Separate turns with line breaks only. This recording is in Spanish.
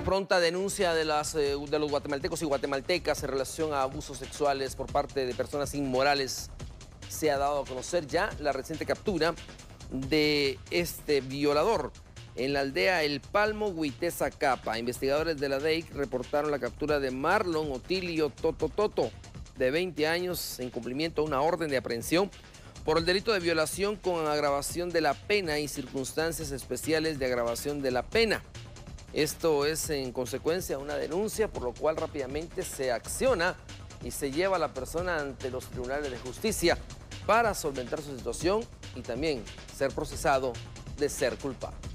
pronta denuncia de los guatemaltecos y guatemaltecas en relación a abusos sexuales por parte de personas inmorales se ha dado a conocer ya la reciente captura de este violador en la aldea El Palmo, Huiteza Capa. Investigadores de la DEIC reportaron la captura de Marlon Otilio Toto, de 20 años, en cumplimiento a una orden de aprehensión por el delito de violación con agravación de la pena y circunstancias especiales de agravación de la pena. Esto es en consecuencia a una denuncia, por lo cual rápidamente se acciona y se lleva a la persona ante los tribunales de justicia para solventar su situación y también ser procesado de ser culpable.